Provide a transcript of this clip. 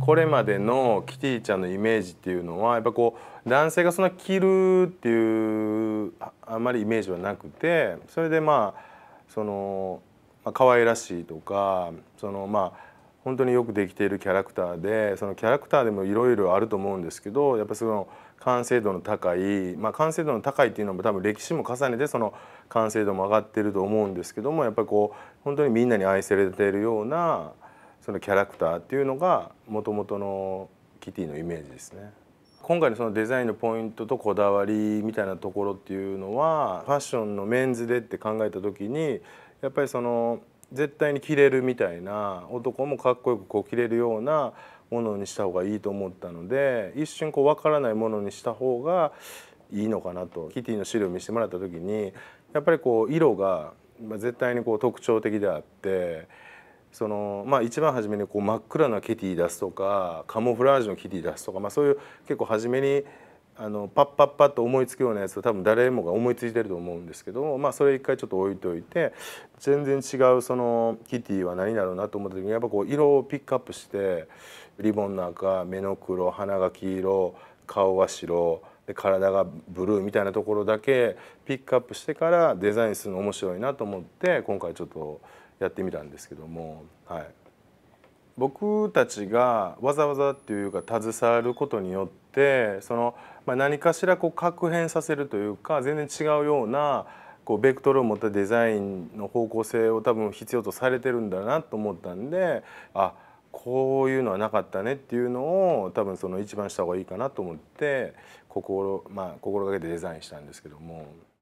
これまでのキティちゃんのイメージっていうのはやっぱこう男性がそんな着るっていうあんまりイメージはなくて、それで可愛らしいとか本当によくできているキャラクターで、そのキャラクターでもいろいろあると思うんですけど、やっぱその完成度の高い、完成度の高いっていうのも多分歴史も重ねてその完成度も上がってると思うんですけども、やっぱりこう本当にみんなに愛されているようなそのキャラクターっていうのがもともとのキティのイメージですね。今回のそのデザインのポイントとこだわりみたいなところっていうのは、ファッションのメンズでって考えた時にやっぱりその絶対に着れるみたいな、男もかっこよくこう着れるようなものにした方がいいと思ったので、一瞬こう分からないものにした方がいいのかなと。キティの資料を見せてもらった時にやっぱりこう色が絶対にこう特徴的であって、一番初めにこう真っ暗なキティ出すとかカモフラージュのキティ出すとか、そういう結構初めにパッパッパッと思いつくようなやつを多分誰もが思いついてると思うんですけど、それ一回ちょっと置いといて、全然違うそのキティは何だろうなと思った時にやっぱこう色をピックアップして、リボンの赤、目の黒、鼻が黄色、顔は白で体がブルーみたいなところだけピックアップしてからデザインするの面白いなと思って今回ちょっとやってみたんですけども、はい。僕たちがわざわざっていうか携わることによって何かしらこう確変させるというか、全然違うようなこうベクトルを持ったデザインの方向性を多分必要とされてるんだなと思ったんで、こういうのはなかったねっていうのを多分その一番した方がいいかなと思って心がけてデザインしたんですけども。